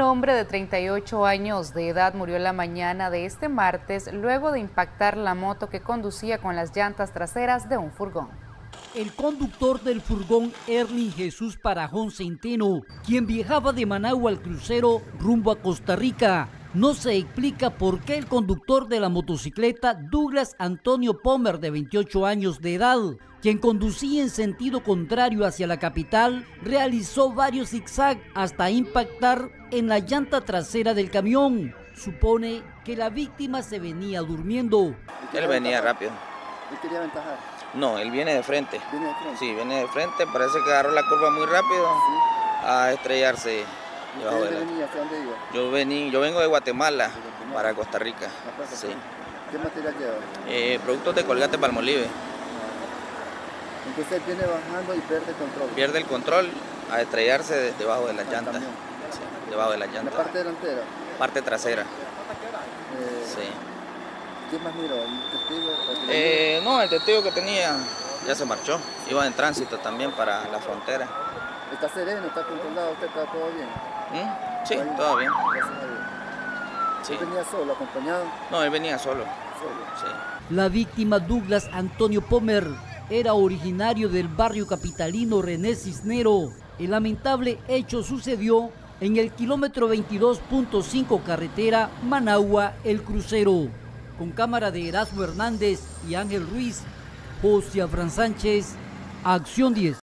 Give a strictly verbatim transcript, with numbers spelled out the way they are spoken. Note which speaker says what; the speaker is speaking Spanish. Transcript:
Speaker 1: hombre de treinta y ocho años de edad murió la mañana de este martes luego de impactar la moto que conducía con las llantas traseras de un furgón.
Speaker 2: El conductor del furgón, Erling Jesús Parajón Centeno, quien viajaba de Managua al crucero rumbo a Costa Rica. No se explica por qué el conductor de la motocicleta, Douglas Antonio Pomer, de veintiocho años de edad, quien conducía en sentido contrario hacia la capital, realizó varios zigzags hasta impactar en la llanta trasera del camión. Supone que la víctima se venía durmiendo.
Speaker 3: Él venía rápido.
Speaker 4: ¿Él quería aventajar?
Speaker 3: No, él viene de frente.
Speaker 4: ¿Viene de frente?
Speaker 3: Sí, viene de frente. Parece que agarró la curva muy rápido, ¿sí?, a estrellarse.
Speaker 4: ¿Y usted dónde venía? ¿Hacia dónde iba?
Speaker 3: Yo, vení, yo vengo de Guatemala, de Guatemala para Costa Rica.
Speaker 4: Sí.
Speaker 3: Sí.
Speaker 4: ¿Qué material lleva?
Speaker 3: Eh, productos de Colgate Palmolive.
Speaker 4: Entonces él viene bajando y pierde el control.
Speaker 3: Pierde el control a estrellarse de, debajo de las llantas. Sí, debajo de las llantas.
Speaker 4: ¿La parte delantera?
Speaker 3: Parte trasera.
Speaker 4: Eh,
Speaker 3: sí.
Speaker 4: ¿Quién más miró? ¿El testigo?
Speaker 3: Eh, no, el testigo que tenía ya se marchó. Iba en tránsito también para la frontera.
Speaker 4: ¿Está sereno? ¿Está controlado? ¿Usted está todo bien?
Speaker 3: ¿Mm? Sí, todo bien.
Speaker 4: Gracias a Dios. Sí. ¿Él venía solo, acompañado?
Speaker 3: No, él venía solo.
Speaker 4: Solo.
Speaker 3: Sí.
Speaker 2: La víctima, Douglas Antonio Pomer, era originario del barrio capitalino René Cisnero. El lamentable hecho sucedió en el kilómetro veintidós punto cinco carretera Managua-El Crucero. Con cámara de Erasmo Hernández y Ángel Ruiz, José Afran Sánchez, Acción diez.